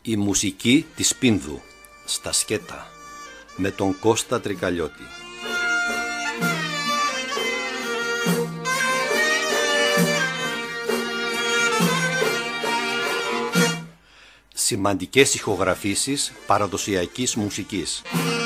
Η μουσική της Πίνδου στα σκέτα με τον Κώστα Τρικαλιώτη. Σημαντικές ηχογραφήσεις παραδοσιακής μουσικής.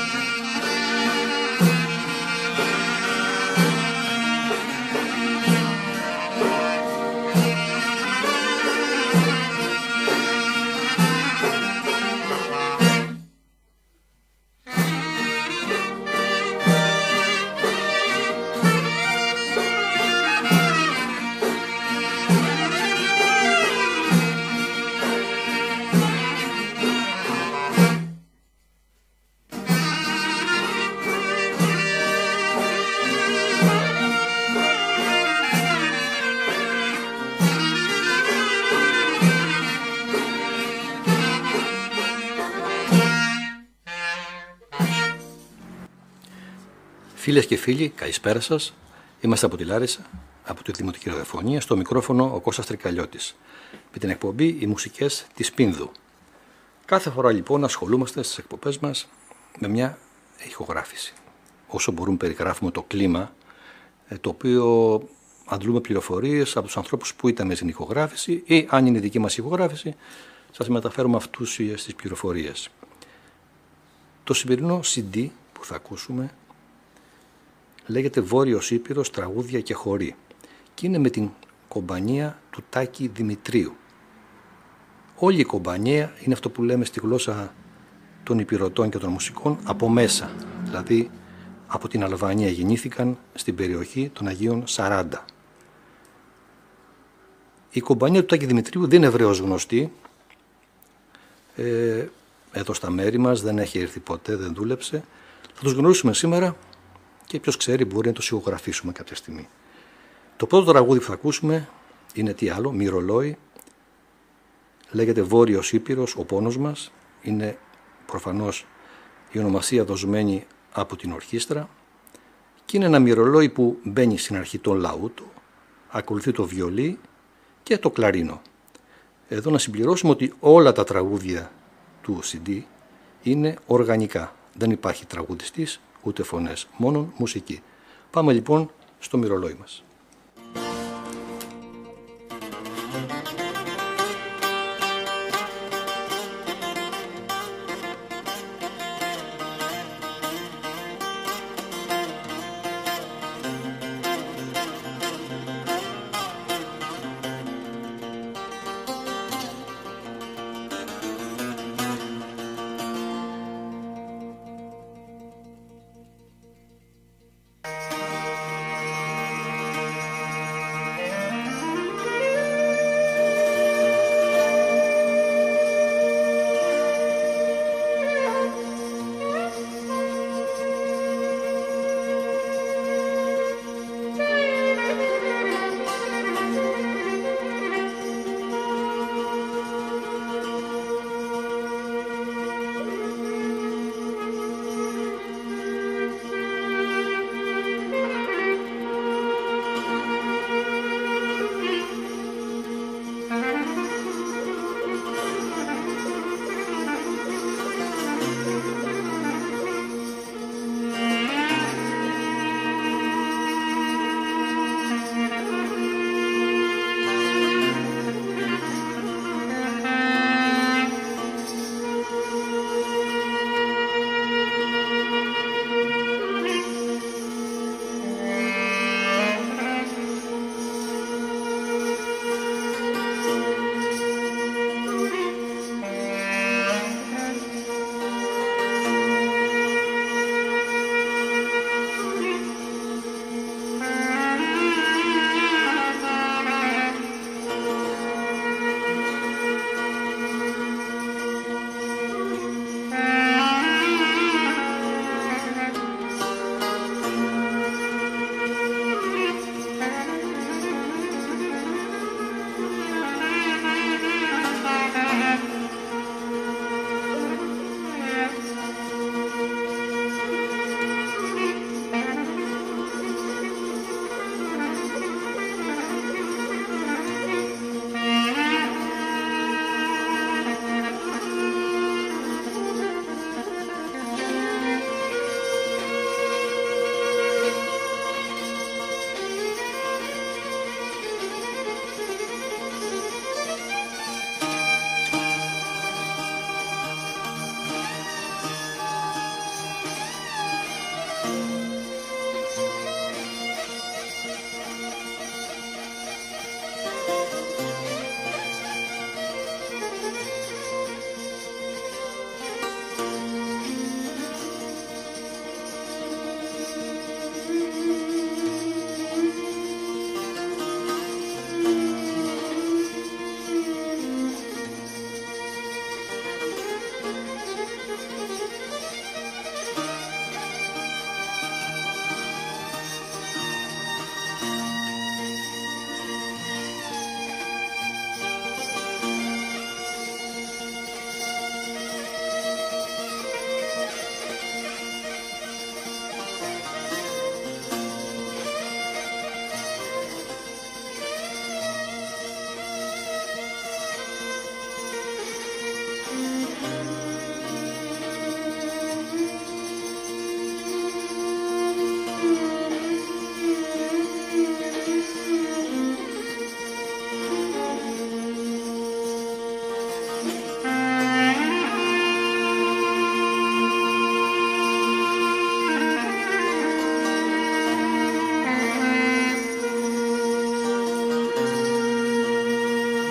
Φίλες και φίλοι, καλησπέρα σας. Είμαστε από τη Λάρισα, από τη Δημοτική Ραδιοφωνία, στο μικρόφωνο ο Κώστας Τρικαλιώτης, με την εκπομπή «Οι μουσικές της Πίνδου». Κάθε φορά λοιπόν ασχολούμαστε στις εκπομπές μας με μια ηχογράφηση. Όσο μπορούμε περιγράφουμε το κλίμα, το οποίο αντλούμε πληροφορίες από τους ανθρώπους που ήταν στην ηχογράφηση ή αν είναι δική μας ηχογράφηση, σας μεταφέρουμε αυτούς τις πληροφορίες. Το σημερινό CD που θα ακούσουμε λέγεται Βόρειος Ήπειρος, τραγούδια και χοροί και είναι με την κομπανία του Τάκη Δημητρίου. Όλη η κομπανία είναι αυτό που λέμε στη γλώσσα των υπηρωτών και των μουσικών από μέσα, δηλαδή από την Αλβανία γεννήθηκαν στην περιοχή των Αγίων 40. Η κομπανία του Τάκη Δημητρίου δεν είναι ευρέως γνωστή, εδώ στα μέρη μας δεν έχει έρθει ποτέ, δεν δούλεψε. Θα τους γνωρίσουμε σήμερα και ποιος ξέρει μπορεί να το ηχογραφήσουμε κάποια στιγμή. Το πρώτο τραγούδι που θα ακούσουμε είναι τι άλλο, Μυρολόι, λέγεται Βόρειος Ήπειρος, ο πόνος μας, είναι προφανώς η ονομασία δοσμένη από την ορχήστρα και είναι ένα μυρολόι που μπαίνει στην αρχή τον λαούτο, ακολουθεί το βιολί και το κλαρίνο. Εδώ να συμπληρώσουμε ότι όλα τα τραγούδια του CD είναι οργανικά, δεν υπάρχει τραγουδιστής ούτε φωνές, μόνο μουσική. Πάμε λοιπόν στο μυρολόι μας.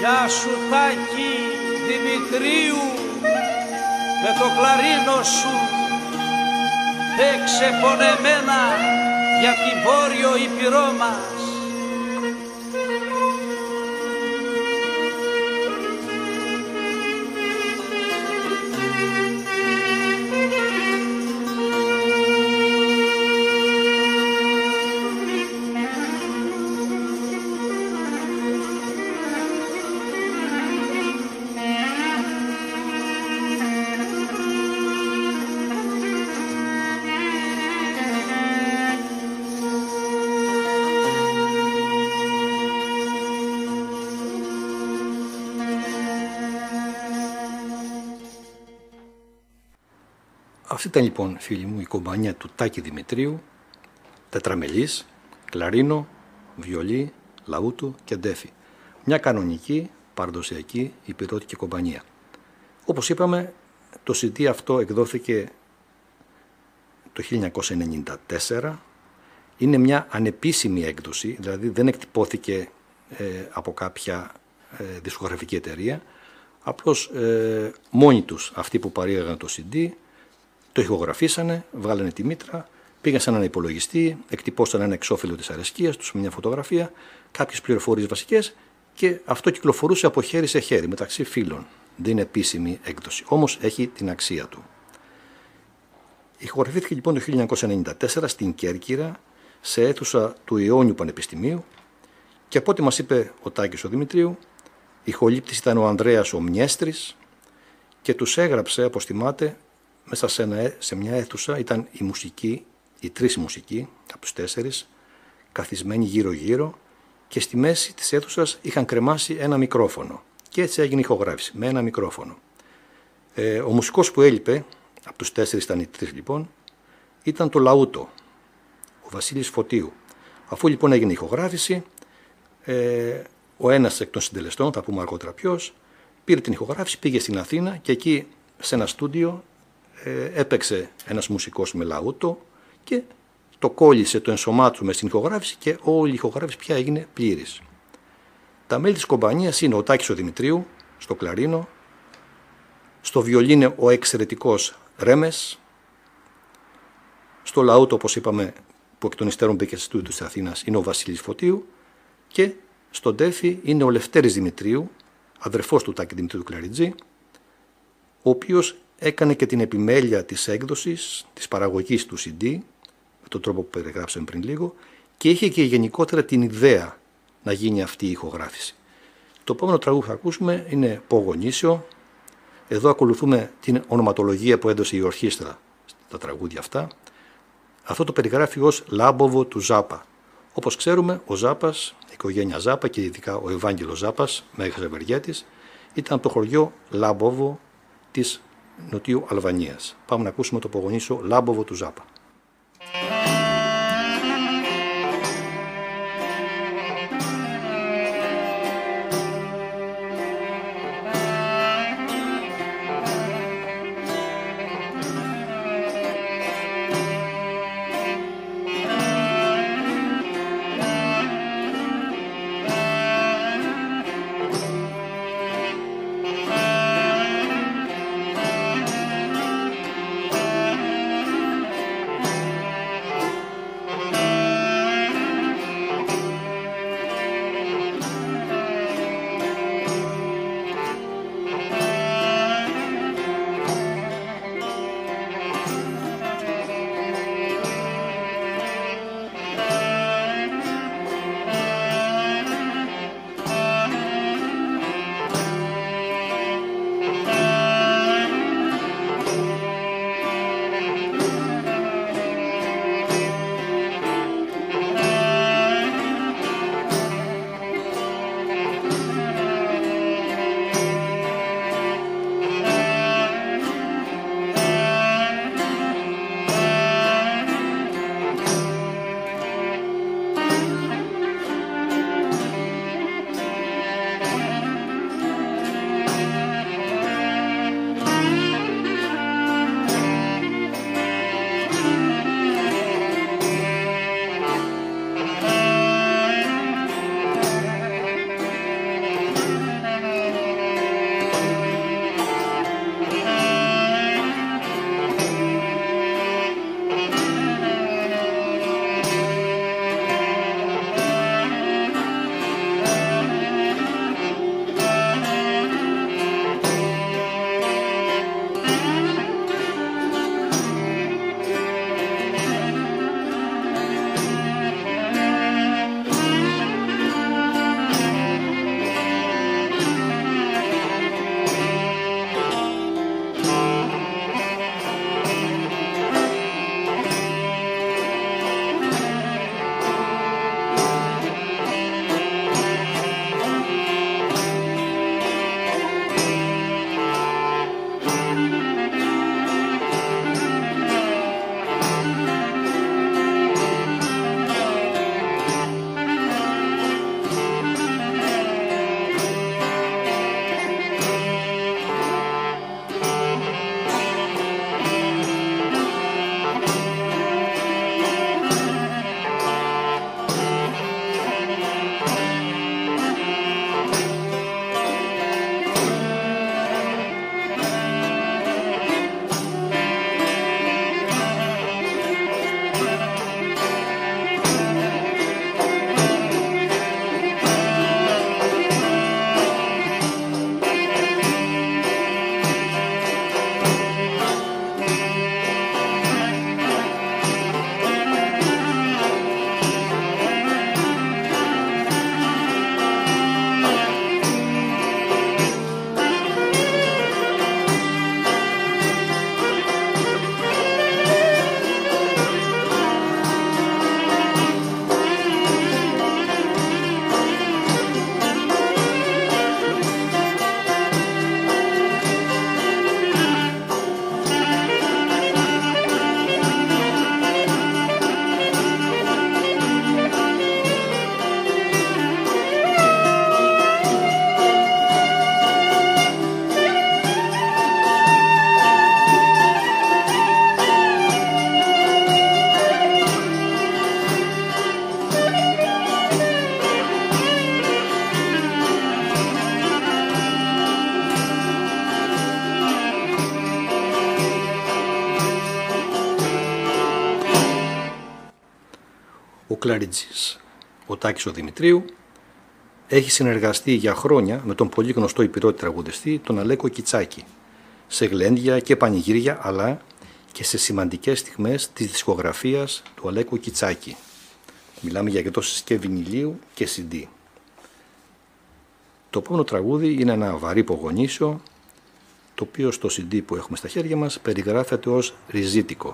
Γεια σου Τάκη Δημητρίου, με το κλαρίνο σου παίξε πονεμένα για τη Βόρειο Ήπειρό μας. Αυτή ήταν λοιπόν, φίλοι μου, η κομπανία του Τάκη Δημητρίου, τετραμελής, κλαρίνο, βιολί, λαούτο και ντέφι. Μια κανονική, παραδοσιακή, υπηρώτικη κομπανία. Όπως είπαμε, το CD αυτό εκδόθηκε το 1994. Είναι μια ανεπίσημη έκδοση, δηλαδή δεν εκτυπώθηκε από κάποια δισκογραφική εταιρεία. Απλώς μόνοι τους, αυτοί που παρήγαγαν το CD, το ηχογραφήσανε, βγάλανε τη μήτρα, πήγαν σε έναν υπολογιστή, εκτυπώσαν ένα εξώφυλλο της αρεσκίας τους με μια φωτογραφία, κάποιες πληροφορίες βασικές και αυτό κυκλοφορούσε από χέρι σε χέρι μεταξύ φίλων. Δεν είναι επίσημη έκδοση, όμως έχει την αξία του. Ηχογραφήθηκε λοιπόν το 1994 στην Κέρκυρα, σε αίθουσα του Ιόνιου Πανεπιστημίου και από ό,τι μας είπε ο Τάκης ο Δημητρίου, ηχολήπτης ήταν ο Ανδρέας ο Μιέστρης και τους έγραψε, όπως θυμάται, μέσα σε μια αίθουσα ήταν οι τρεις μουσικοί από τους τέσσερις, καθισμένοι γύρω-γύρω και στη μέση της αίθουσας είχαν κρεμάσει ένα μικρόφωνο και έτσι έγινε ηχογράφηση με ένα μικρόφωνο. Ο μουσικός που έλειπε, από τους τέσσερις ήταν οι τρεις λοιπόν, ήταν το λαούτο, ο Βασίλης Φωτίου. Αφού λοιπόν έγινε ηχογράφηση, ο ένας εκ των συντελεστών, θα πούμε αργότερα ποιος, πήρε την ηχογράφηση, πήγε στην Αθήνα και εκεί σε ένα στούντιο έπαιξε ένας μουσικός με λαούτο και το κόλλησε, το ενσωμάτωσε μες στην ηχογράφηση και όλη η ηχογράφηση πια έγινε πλήρης. Τα μέλη της κομπανίας είναι ο Τάκης ο Δημητρίου στο κλαρίνο, στο βιολίνο ο εξαιρετικός Ρέμες, στο λαούτο, όπως είπαμε, που εκ των υστέρων μπήκε στο στούντιο της Αθήνας, είναι ο Βασίλης Φωτίου και στο ντέφι είναι ο Λευτέρης Δημητρίου, αδερφός του Τάκη Δημητρίου του κλαριτζή, ο οποίος έκανε και την επιμέλεια της έκδοσης, της παραγωγής του CD, με τον τρόπο που περιγράψαμε πριν λίγο, και είχε και γενικότερα την ιδέα να γίνει αυτή η ηχογράφηση. Το επόμενο τραγούδι που θα ακούσουμε είναι Πογονήσιο. Εδώ ακολουθούμε την ονοματολογία που έδωσε η ορχήστρα στα τραγούδια αυτά. Αυτό το περιγράφει ως Λάμποβο του Ζάπα. Όπως ξέρουμε, ο Ζάπας, η οικογένεια Ζάπα και ειδικά ο Ευάγγελος Ζάπας, μέγας ευεργέτης, ήταν από το χωριό Λάμποβο της Νοτιού Αλβανίας. Πάμε να ακούσουμε το Πογονήσιο Λάμποβο του Ζάπα. κλαριτζής, ο Τάκης ο Δημητρίου, έχει συνεργαστεί για χρόνια με τον πολύ γνωστό υπηρώτη τραγουδιστή, τον Αλέκο Κιτσάκη, σε γλέντια και πανηγύρια, αλλά και σε σημαντικές στιγμές της δισκογραφίας του Αλέκου Κιτσάκη. Μιλάμε για εκδόσεις και βινιλίου και CD. Το επόμενο τραγούδι είναι ένα βαρύ πογονίσιο, το οποίο στο CD που έχουμε στα χέρια μας περιγράφεται ως ριζίτικο.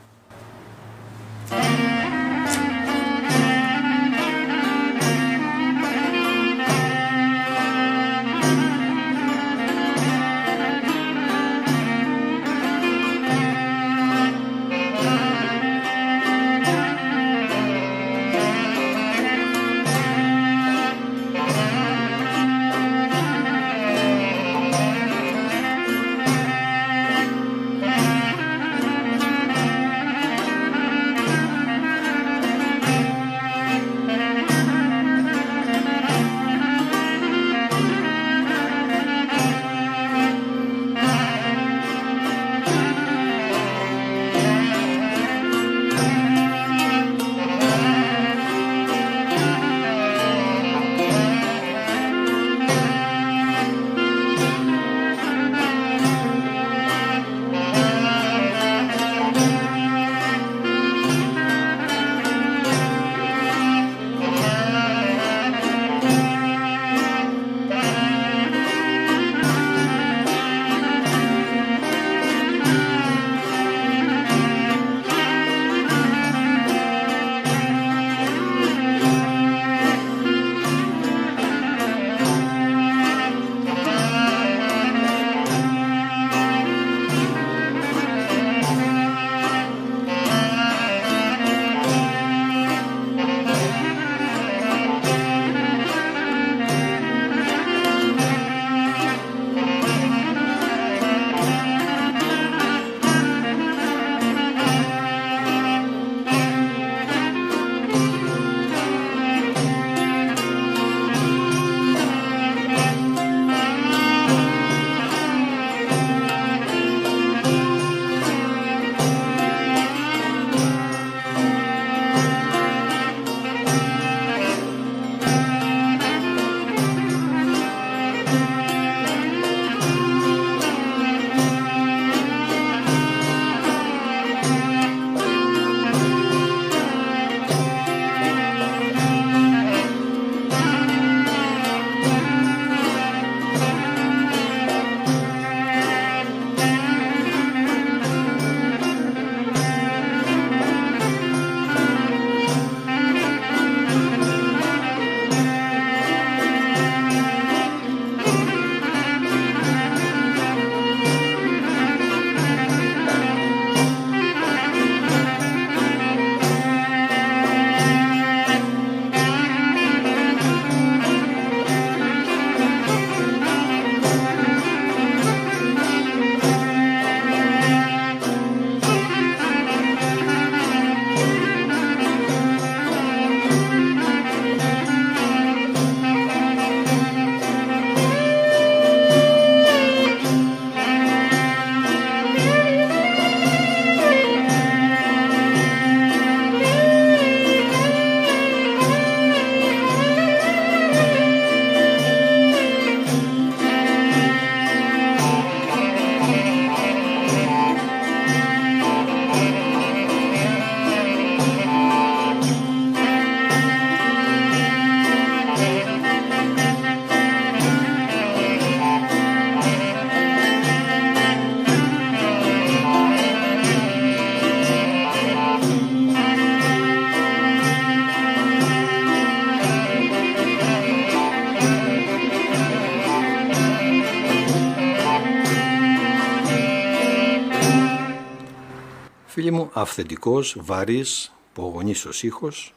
Φίλοι μου, αυθεντικός, βαρύς, πογονίσιος ήχος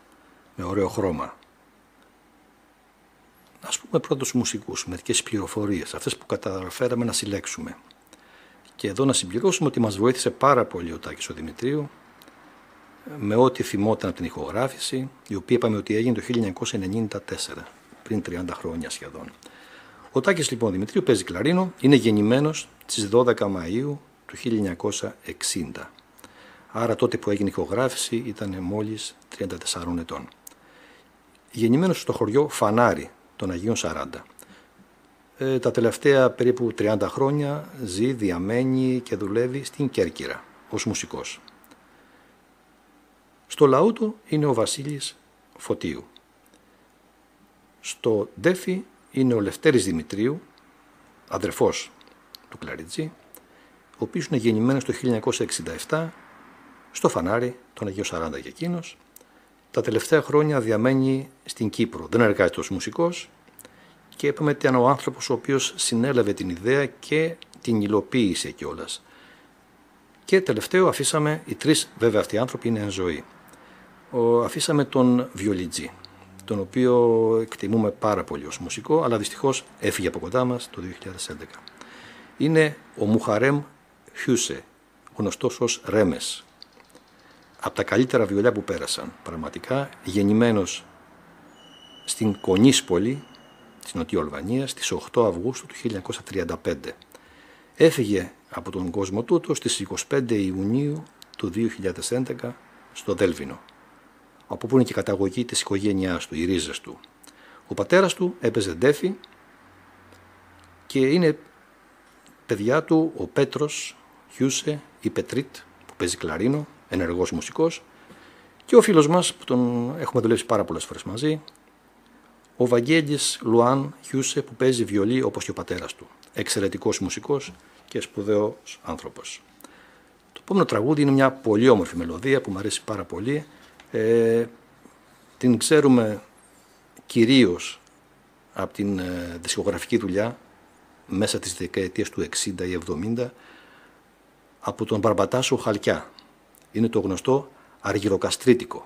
με ωραίο χρώμα. Ας πούμε πρώτα τους μουσικούς, μερικές πληροφορίες, αυτές που καταφέραμε να συλλέξουμε. Και εδώ να συμπληρώσουμε ότι μας βοήθησε πάρα πολύ ο Τάκης ο Δημητρίου με ό,τι θυμόταν από την ηχογράφηση, η οποία είπαμε ότι έγινε το 1994, πριν 30 χρόνια σχεδόν. Ο Τάκης λοιπόν Δημητρίου παίζει κλαρίνο, είναι γεννημένος στις 12 Μαΐου του 1960. άρα τότε που έγινε η ηχογράφηση ήταν μόλις 34 ετών. Γεννημένος στο χωριό Φανάρι των Αγίων 40. Τα τελευταία περίπου 30 χρόνια ζει, διαμένει και δουλεύει στην Κέρκυρα ως μουσικός. Στο λαού του είναι ο Βασίλης Φωτίου. Στο ντέφι είναι ο Λευτέρης Δημητρίου, αδερφός του κλαριτζή, ο οποίος είναι γεννημένος το 1967 στο Φανάρι των Αγίων 40 και εκείνος. Τα τελευταία χρόνια διαμένει στην Κύπρο, δεν εργάζεται ως μουσικός και είπαμε ότι ήταν ο άνθρωπος ο οποίος συνέλαβε την ιδέα και την υλοποίησε κιόλας. Και τελευταίο αφήσαμε, οι τρεις βέβαια αυτοί οι άνθρωποι είναι εν ζωή. Αφήσαμε τον Βιολιτζή, τον οποίο εκτιμούμε πάρα πολύ ως μουσικό, αλλά δυστυχώς έφυγε από κοντά μας το 2011. Είναι ο Μουχαρέμ Χιούσε, γνωστός ως Ρέμες. Από τα καλύτερα βιολιά που πέρασαν, πραγματικά, γεννημένος στην Κονίσπολη, της Νοτιού Αλβανίας, στις 8 Αυγούστου του 1935. Έφυγε από τον κόσμο τούτο στις 25 Ιουνίου του 2011 στο Δέλβινο, από που είναι και η καταγωγή της οικογένειάς του, οι ρίζες του. Ο πατέρας του έπαιζε ντέφι και είναι παιδιά του ο Πέτρος Χιούσε, η Πετρίτ που παίζει κλαρίνο, ενεργός μουσικός, και ο φίλος μας που τον έχουμε δουλέψει πάρα πολλές φορές μαζί, ο Βαγγέλης Λουάν Χιούσε που παίζει βιολί όπως και ο πατέρας του. Εξαιρετικός μουσικός και σπουδαίος άνθρωπος. Το επόμενο τραγούδι είναι μια πολύ όμορφη μελωδία που μου αρέσει πάρα πολύ. Την ξέρουμε κυρίως από την δισκογραφική δουλειά μέσα της δεκαετίας του 60 ή 70 από τον Μπαρμπατάσο Χαλκιά. Είναι το γνωστό αργυροκαστρίτικο.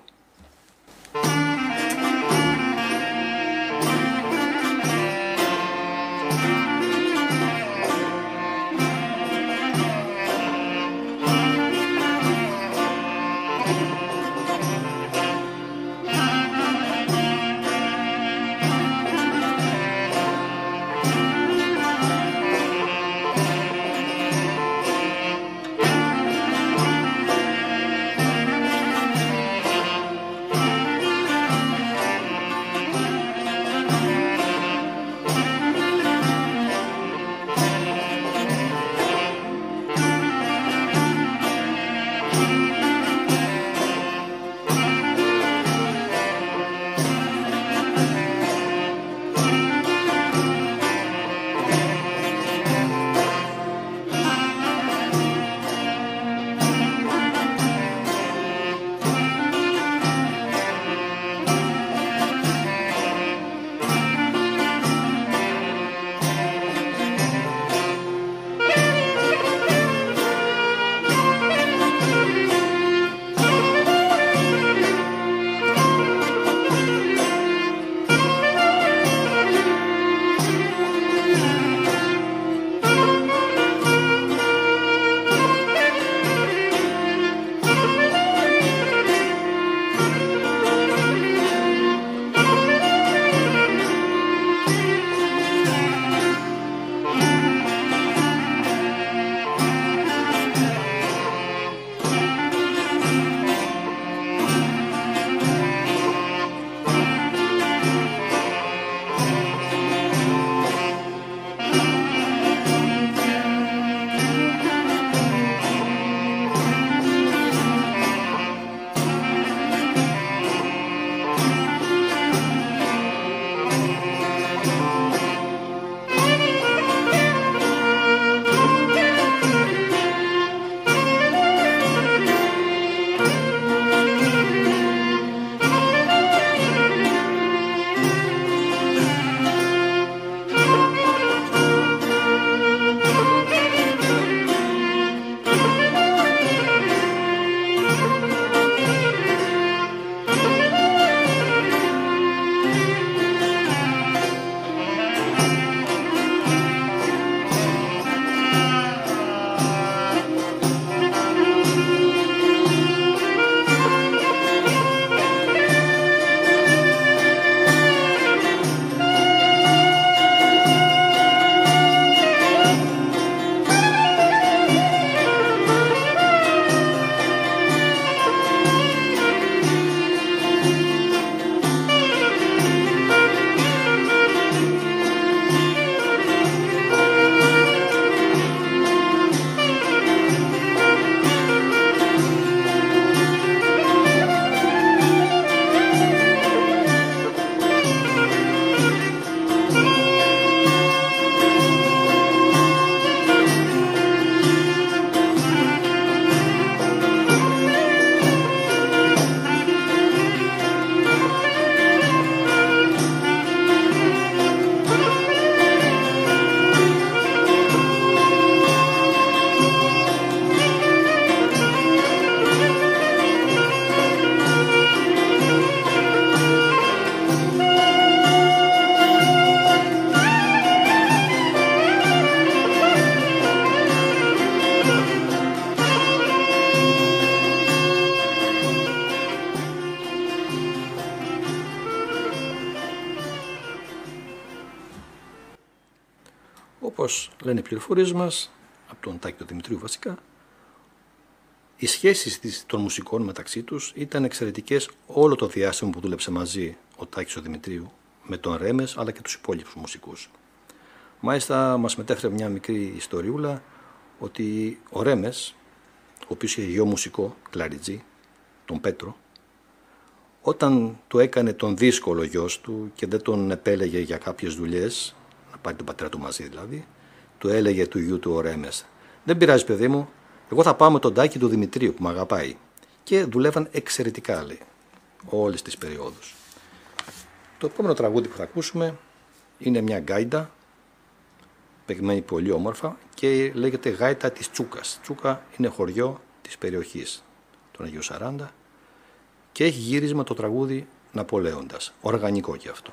Όπως λένε οι πληροφορίες μας, από τον Τάκη τον Δημητρίου βασικά, οι σχέσεις των μουσικών μεταξύ τους ήταν εξαιρετικές όλο το διάστημα που δούλεψε μαζί ο Τάκης ο Δημητρίου με τον Ρέμες αλλά και τους υπόλοιπους μουσικούς. Μάλιστα μας μετέφερε μια μικρή ιστοριούλα ότι ο Ρέμες, ο οποίος είχε γιο μουσικό, κλαριτζή, τον Πέτρο, όταν του έκανε τον δύσκολο γιος του και δεν τον επέλεγε για κάποιες δουλειές, να πάρει τον πατέρα του μαζί δηλαδή, του έλεγε του γιού του ο Ρέμες: «Δεν πειράζει παιδί μου, εγώ θα πάω με τον Τάκη του Δημητρίου που με αγαπάει». Και δουλεύαν εξαιρετικά, λέει, όλες τις περιόδους. Το επόμενο τραγούδι που θα ακούσουμε είναι μια γκάιντα, παιγμένη πολύ όμορφα και λέγεται Γάιτα της Τσούκας. Τσούκα είναι χωριό της περιοχής των Αγίου Σαράντα και έχει γύρισμα το τραγούδι Ναπολέοντας, οργανικό και αυτό.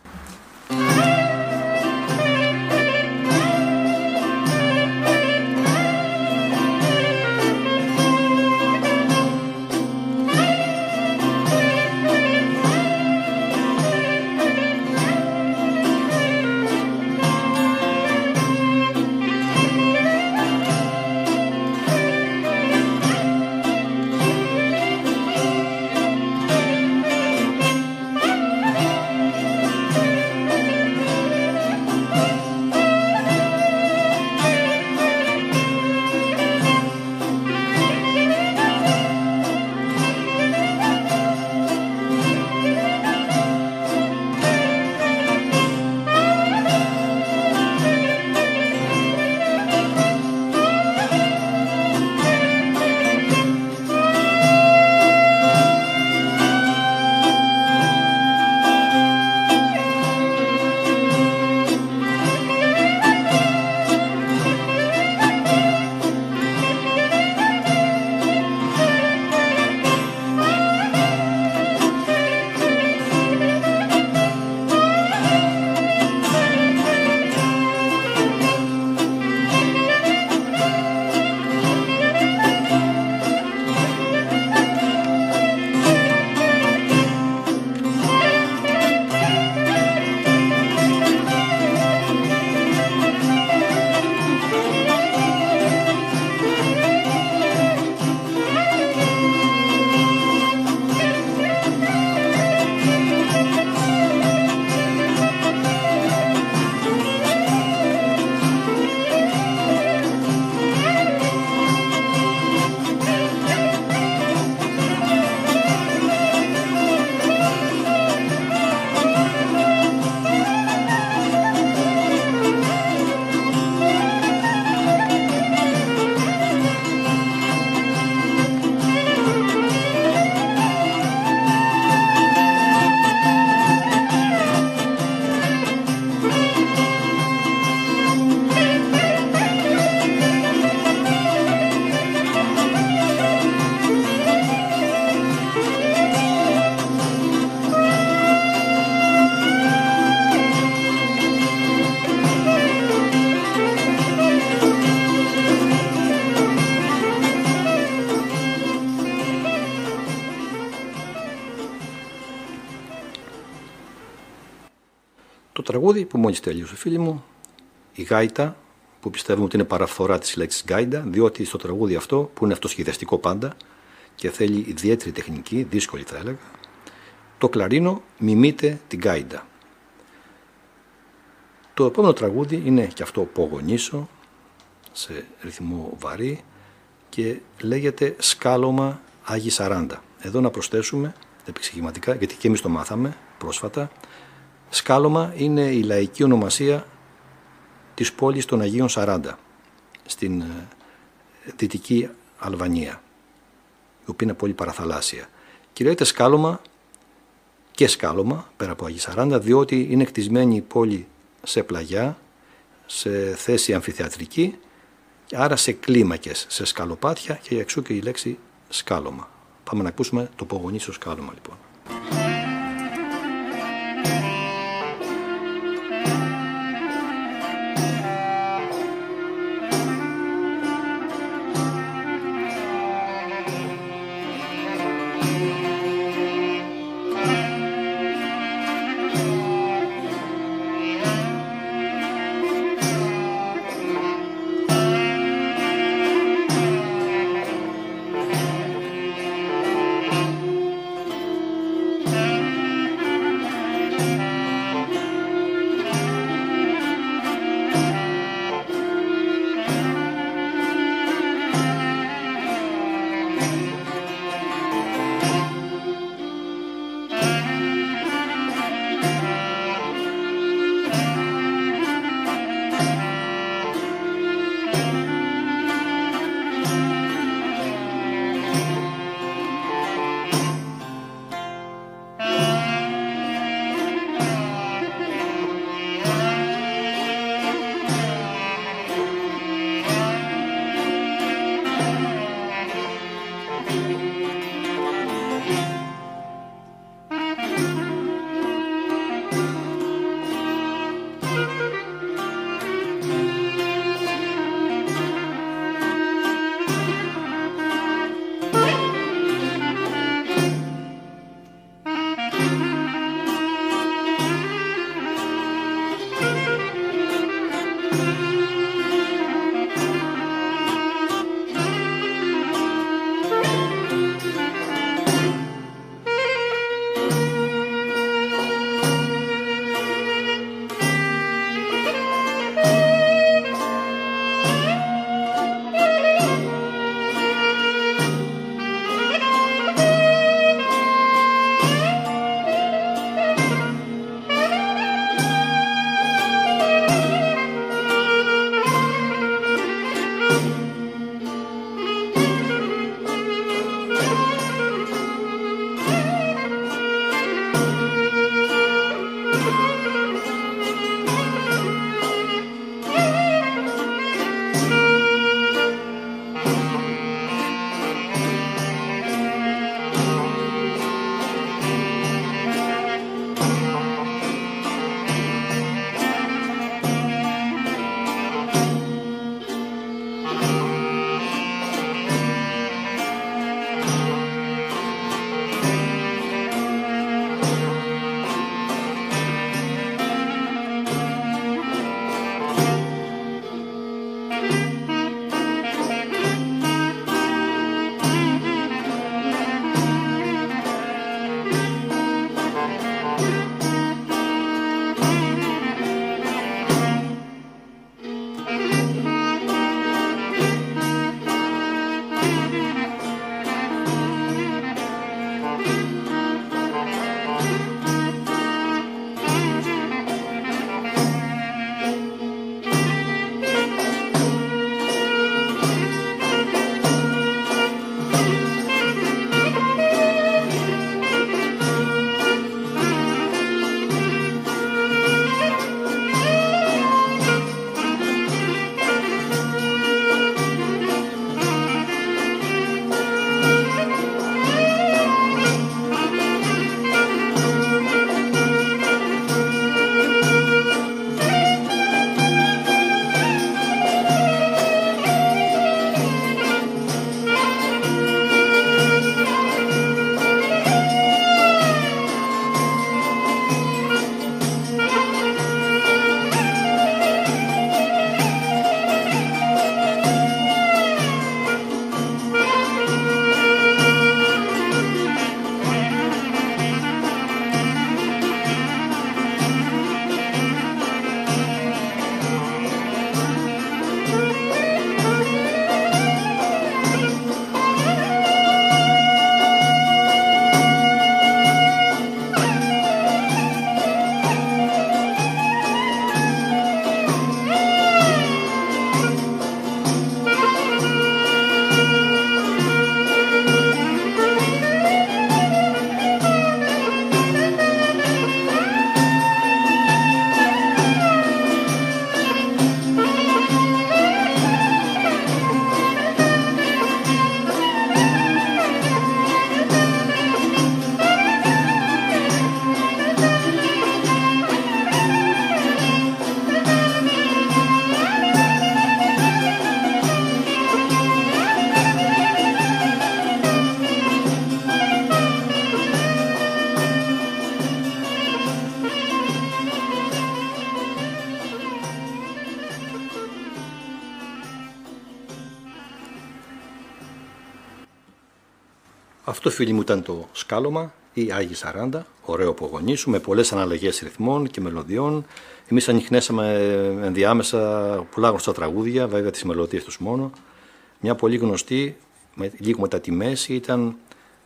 Το τραγούδι που μόλις τελείωσε, φίλοι μου, η γάιτα, που πιστεύουμε ότι είναι παραφθορά της λέξης γκάιντα, διότι στο τραγούδι αυτό, που είναι αυτοσχεδιαστικό πάντα και θέλει ιδιαίτερη τεχνική, δύσκολη θα έλεγα, το κλαρίνο μιμείται την γκάιντα. Το επόμενο τραγούδι είναι και αυτό πογονίσο, σε ρυθμό βαρύ και λέγεται Σκάλωμα Άγιοι Σαράντα. Εδώ να προσθέσουμε επεξηγηματικά, γιατί και εμείς το μάθαμε πρόσφατα, Σκάλωμα είναι η λαϊκή ονομασία της πόλης των Αγίων Σαράντα στην δυτική Αλβανία, η οποία είναι πολύ παραθαλάσσια. Και λέγεται Σκάλωμα και Σκάλωμα πέρα από Αγίοι Σαράντα, διότι είναι κτισμένη η πόλη σε πλαγιά, σε θέση αμφιθεατρική, άρα σε κλίμακες, σε σκαλοπάτια, και εξού και η λέξη σκάλωμα. Πάμε να ακούσουμε το πογονίσιο σκάλωμα λοιπόν. Αυτό, φίλοι μου, ήταν το σκάλωμα ή Άγιοι 40, ωραίο απογονίσου, με πολλές αναλλαγές ρυθμών και μελωδιών. Εμείς ανιχνέσαμε ενδιάμεσα πολλά γνωστά τραγούδια, βέβαια τις μελωδίες τους μόνο. Μια πολύ γνωστή, λίγο μετά τη μέση, ήταν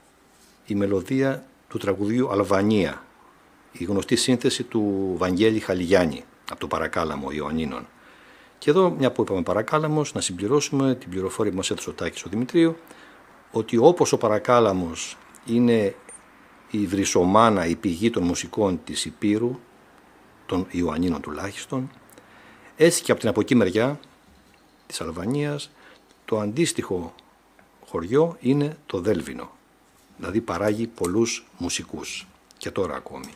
η μελωδία του τραγουδιού Αλβανία, η γνωστή σύνθεση του Βαγγέλη Χαλιγιάννη από το Παρακάλαμο Ιωαννίνων. Και εδώ, μια που είπαμε Παρακάλαμος, να συμπληρώσουμε την πληροφορία που μας έδωσε ο Τάκης ο Δημητρίου, ότι όπως ο Παρακάλαμος είναι η βρυσομάνα, η πηγή των μουσικών της Υπήρου, των Ιωαννίνων τουλάχιστον, έτσι και από την από εκεί μεριά της Αλβανίας, το αντίστοιχο χωριό είναι το Δέλβινο, δηλαδή παράγει πολλούς μουσικούς και τώρα ακόμη.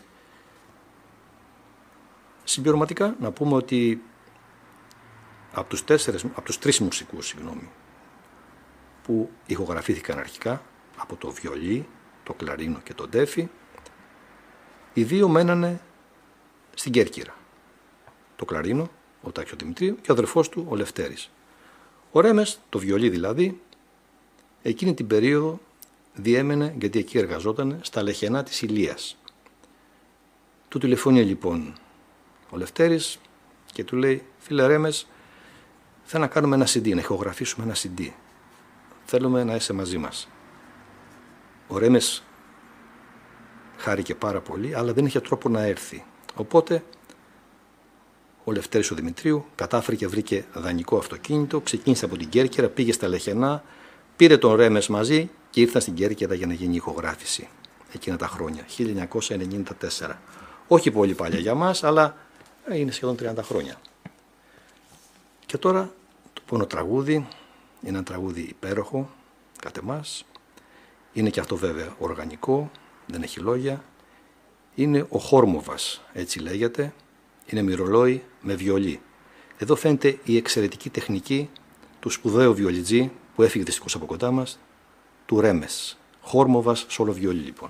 Συμπληρωματικά να πούμε ότι από τους τρεις μουσικούς, που ηχογραφήθηκαν αρχικά από το βιολί, το κλαρίνο και το ντέφι, οι δύο μένανε στην Κέρκυρα. Το κλαρίνο, ο Τάκης ο Δημητρίου, και ο αδερφός του, ο Λευτέρης. Ο Ρέμες, το βιολί δηλαδή, εκείνη την περίοδο διέμενε, γιατί εκεί εργαζόταν, στα λεχενά της Ηλίας. Του τηλεφωνεί λοιπόν ο Λευτέρης και του λέει: «Φίλε Ρέμες, θέλω να κάνουμε ένα CD, να ηχογραφήσουμε ένα CD. Θέλουμε να είσαι μαζί μας». Ο Ρέμες χάρηκε πάρα πολύ, αλλά δεν είχε τρόπο να έρθει. Οπότε ο Λευτέρης ο Δημητρίου κατάφερε και βρήκε δανεικό αυτοκίνητο, ξεκίνησε από την Κέρκυρα, πήγε στα λεχενά, πήρε τον Ρέμες μαζί και ήρθαν στην Κέρκυρα για να γίνει η ηχογράφηση εκείνα τα χρόνια, 1994. Όχι πολύ παλιά για μας, αλλά είναι σχεδόν 30 χρόνια. Και τώρα το επόμενο τραγούδι είναι ένα τραγούδι υπέροχο, κατ' εμάς. Είναι και αυτό βέβαια οργανικό, δεν έχει λόγια. Είναι ο Χόρμοβας, έτσι λέγεται. Είναι μυρολόι με βιολί. Εδώ φαίνεται η εξαιρετική τεχνική του σπουδαίου βιολιτζή που έφυγε δυστυχώς από κοντά μας, του Ρέμες. Χόρμοβας σόλο βιολί λοιπόν.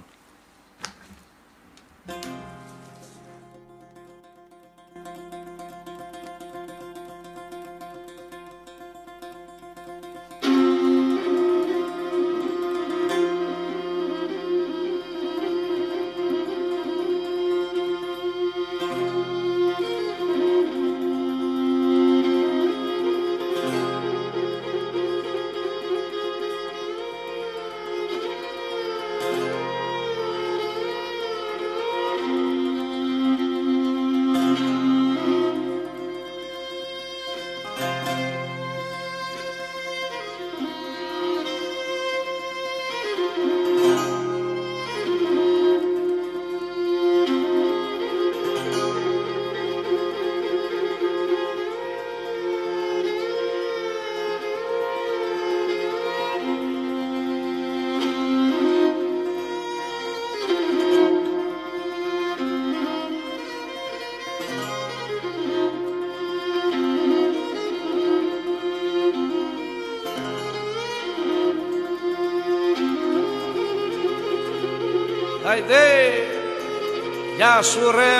Αϊδέ, γεια σου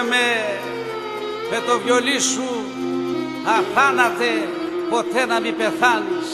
με το βιολί σου, αθάνατε, ποτέ να μην πεθάνεις.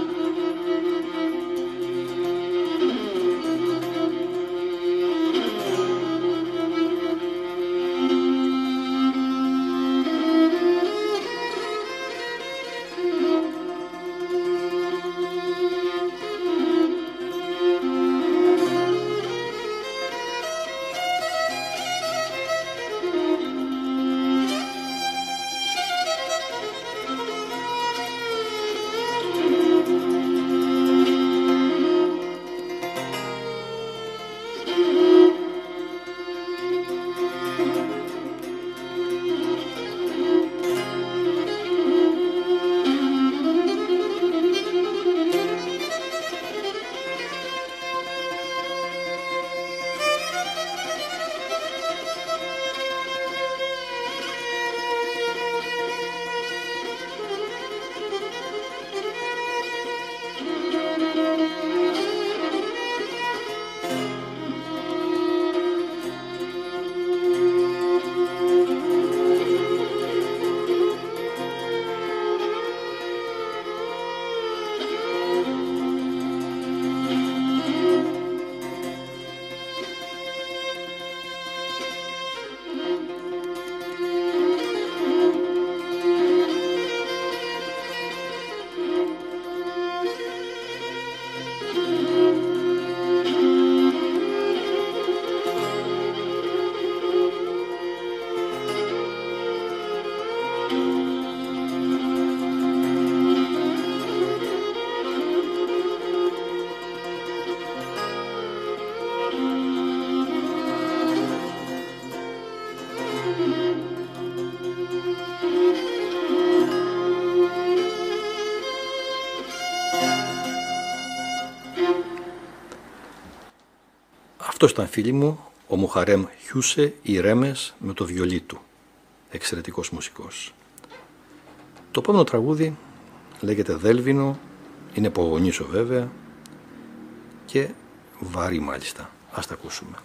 Αυτός ήταν, φίλοι μου, ο Μουχαρέμ Χιούσε ή Ρέμες με το βιολί του. Εξαιρετικός μουσικός. Το επόμενο τραγούδι λέγεται Δέλβινο, είναι πογονίσο βέβαια και βαρύ μάλιστα. Ας τα ακούσουμε.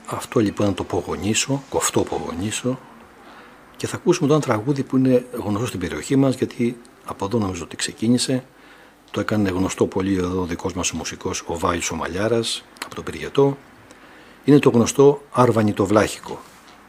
Αυτό λοιπόν είναι το Πογονίσω, κοφτό Πογονίσω, και θα ακούσουμε τώρα ένα τραγούδι που είναι γνωστό στην περιοχή μας, γιατί από εδώ νομίζω ότι ξεκίνησε. Το έκανε γνωστό πολύ εδώ ο δικός μας ο μουσικός, ο Βάης ο Μαλιάρας, από το Πυργετό. Είναι το γνωστό Αρβανιτοβλάχικο.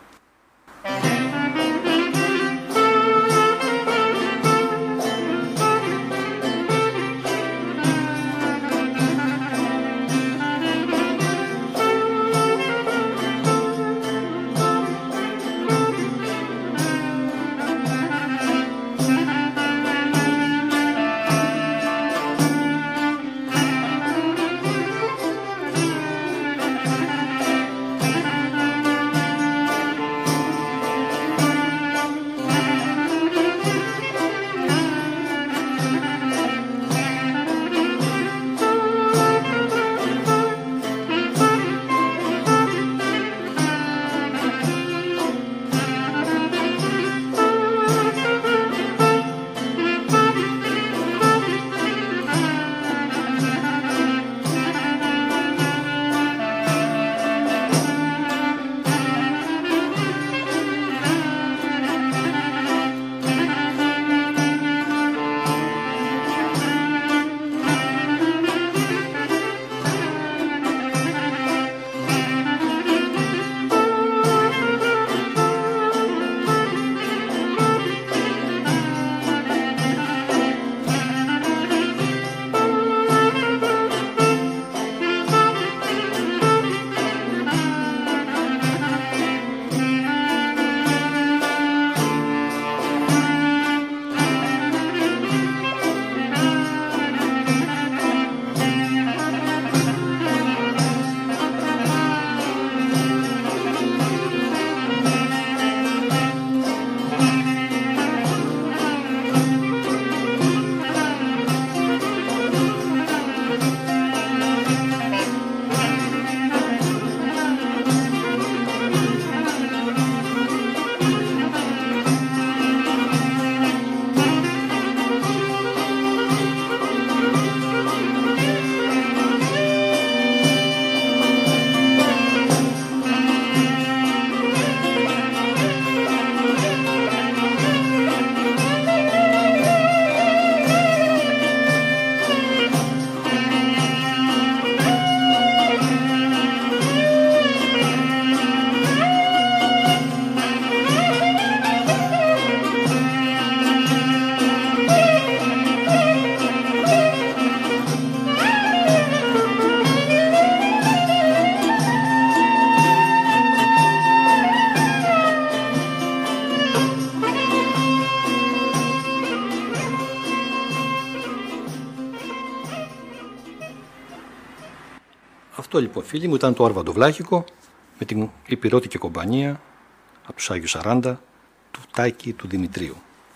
Αυτό λοιπόν, φίλοι μου, ήταν το Αρβανιτοβλάχικο με την υπηρώτικη κομπανία από τους Άγιους 40 του Τάκη του Δημητρίου.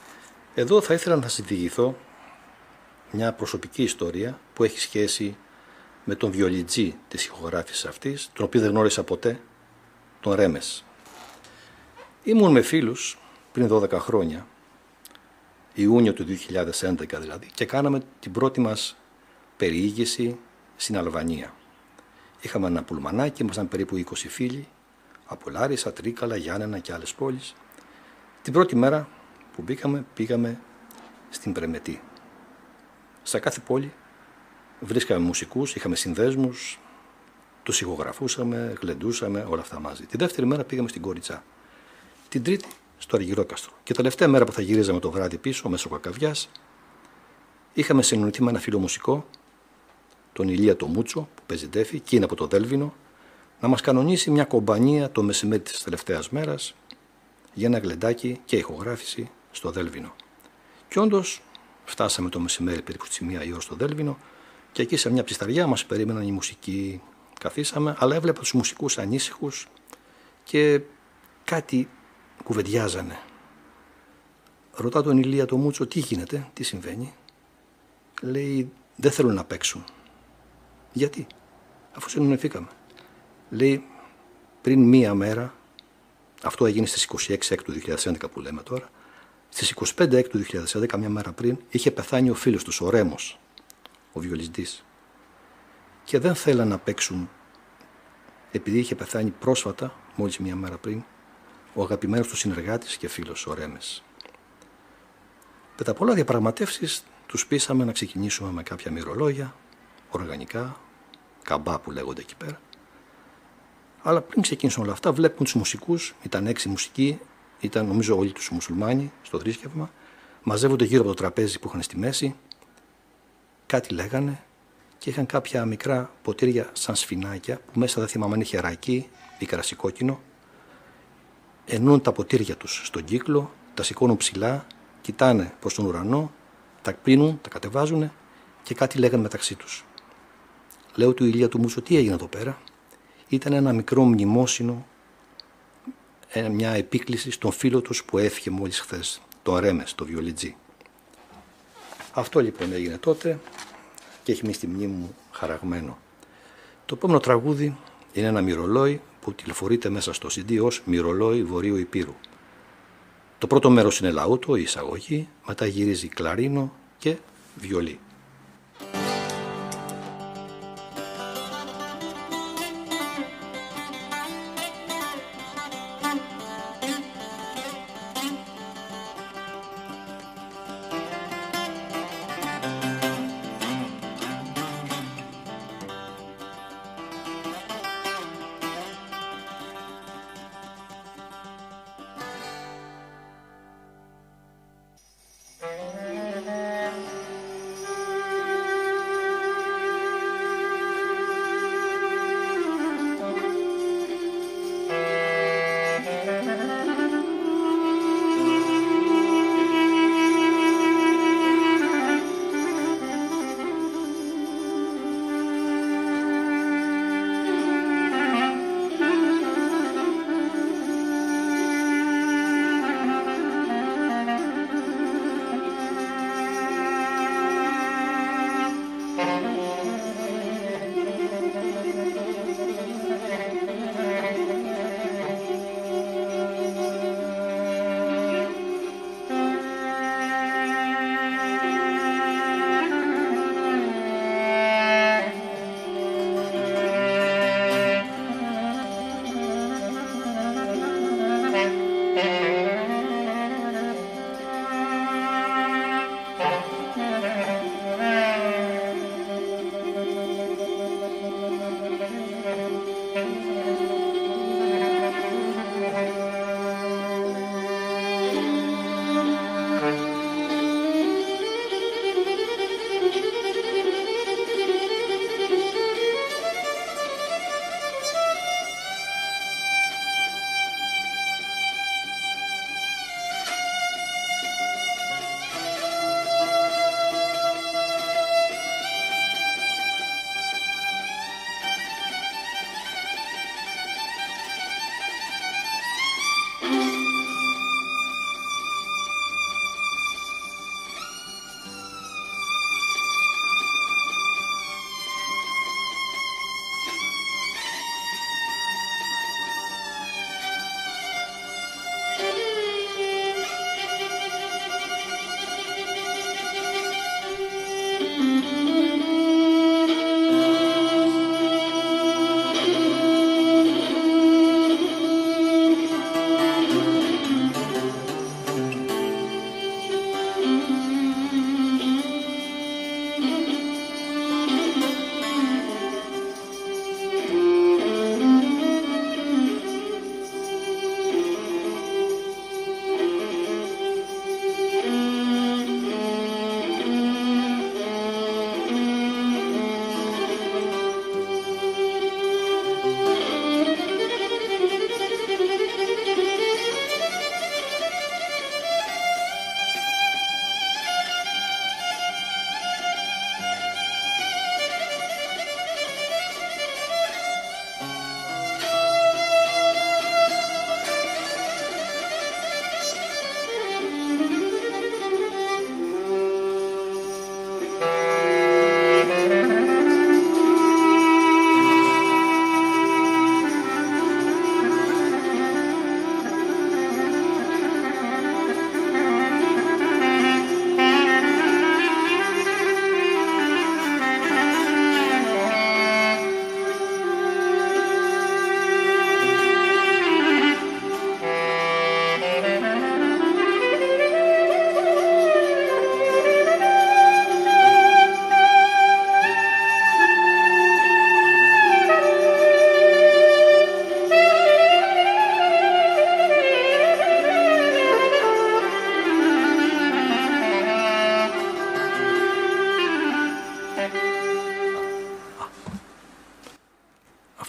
Εδώ θα ήθελα να σας διηγηθώ μια προσωπική ιστορία που έχει σχέση με τον βιολιτζή της ηχογράφησης αυτής, τον οποίο δεν γνώρισα ποτέ, τον Ρέμες. Ήμουν με φίλους πριν 12 χρόνια, Ιούνιο του 2011 δηλαδή, και κάναμε την πρώτη μας περιήγηση στην Αλβανία. Είχαμε ένα πουλμανάκι, ήμασταν περίπου 20 φίλοι, από Λάρισα, Τρίκαλα, Γιάννενα και άλλες πόλεις. Την πρώτη μέρα που πήγαμε στην Πρεμετή. Σε κάθε πόλη βρίσκαμε μουσικούς, είχαμε συνδέσμους, τους ηχογραφούσαμε, γλεντούσαμε, όλα αυτά μαζί. Τη δεύτερη μέρα πήγαμε στην Κοριτσά. Την τρίτη στο Αργυρόκαστρο. Και τελευταία μέρα που θα γυρίζαμε το βράδυ πίσω, μέσω Κακαβιάς, είχαμε συνονιθεί με ένα φίλο μουσικό, τον Ηλία το Μούτσο, που παίζει τέφη, και είναι από το Δέλβινο, να μας κανονίσει μια κομπανία το μεσημέρι της τελευταίας μέρας για ένα γλεντάκι και ηχογράφηση στο Δέλβινο. Και όντως φτάσαμε το μεσημέρι περίπου στις 1 η ώρα στο Δέλβινο και εκεί σε μια ψισταριά μας περίμεναν οι μουσικοί. Καθίσαμε, αλλά έβλεπα τους μουσικούς ανήσυχους και κάτι κουβεντιάζανε. Ρωτά τον Ηλία το Μούτσο, τι γίνεται, τι συμβαίνει. Λέει, δεν θέλουν να παίξουν. Γιατί, αφού συνεννοηθήκαμε. Λέει, πριν μία μέρα, αυτό έγινε στις 26 Έκτου 2011 που λέμε τώρα, στις 25 Έκτου 2011, μια μέρα πριν, είχε πεθάνει ο φίλος τους, ο Ρέμος, ο βιολιστής. Και δεν θέλαν να παίξουν επειδή είχε πεθάνει πρόσφατα, μόλις μία μέρα πριν, ο αγαπημένος του συνεργάτης και φίλος, ο Ρέμες. Μετά πολλά διαπραγματεύσεις, τους πείσαμε να ξεκινήσουμε με κάποια μυρολόγια, οργανικά, καμπά που λέγονται εκεί πέρα. Αλλά πριν ξεκίνησαν όλα αυτά, βλέπουν τους μουσικούς, ήταν 6 μουσικοί, ήταν νομίζω όλοι τους μουσουλμάνοι στο θρήσκευμα, μαζεύονται γύρω από το τραπέζι που είχαν στη μέση, κάτι λέγανε και είχαν κάποια μικρά ποτήρια σαν σφινάκια που μέσα δεν θυμάμαι αν είχε ρακί ή κρασικόκκινο. Ενώνουν τα ποτήρια τους στον κύκλο, τα σηκώνουν ψηλά, κοιτάνε προς τον ουρανό, τα πίνουν, τα κατεβάζουν και κάτι λέγανε μεταξύ τους. Λέω του Ηλία του Μούσο, τι έγινε εδώ πέρα? Ήταν ένα μικρό μνημόσυνο, μια επίκληση στον φίλο τους που έφυγε μόλις χθες, τον Ρέμες, το βιολιτζή. Αυτό λοιπόν έγινε τότε και έχει μείνει στη μνήμη μου χαραγμένο. Το επόμενο τραγούδι είναι ένα μυρολόι που τηλεφορείται μέσα στο CD ως μυρολόι Βορείου Υπήρου. Το πρώτο μέρος είναι λαούτο, η εισαγωγή, μετά γυρίζει κλαρίνο και βιολί.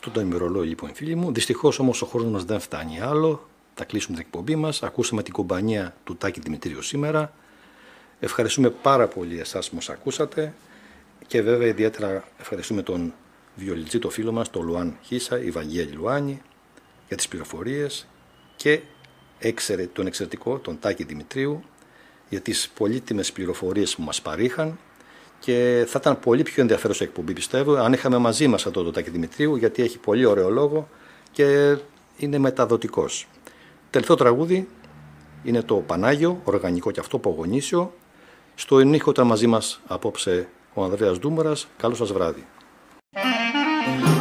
Αυτό το ημερολόγιο λοιπόν, φίλοι μου. Δυστυχώς όμως ο χρόνος μας δεν φτάνει άλλο. Θα κλείσουμε την εκπομπή μας. Ακούσαμε την κομπανία του Τάκη Δημητρίου σήμερα. Ευχαριστούμε πάρα πολύ εσάς που μας ακούσατε και βέβαια ιδιαίτερα ευχαριστούμε τον βιολιτζή, το φίλο μας, τον Λουάν Χίσα, η Βαγγέλη Λουάνη, για τις πληροφορίες και τον εξαιρετικό, τον Τάκη Δημητρίου, για τις πολύτιμες πληροφορίες που μας παρήχαν. Και θα ήταν πολύ πιο ενδιαφέρουσα εκπομπή, πιστεύω, αν είχαμε μαζί μας αυτό το Τάκη Δημητρίου, γιατί έχει πολύ ωραίο λόγο και είναι μεταδοτικός. Τελευταίο τραγούδι είναι το Πανάγιο, οργανικό και αυτό, Πογονήσιο. Στο ενίχο ήταν μαζί μας απόψε ο Ανδρέας Ντούμαρας. Καλό σας βράδυ.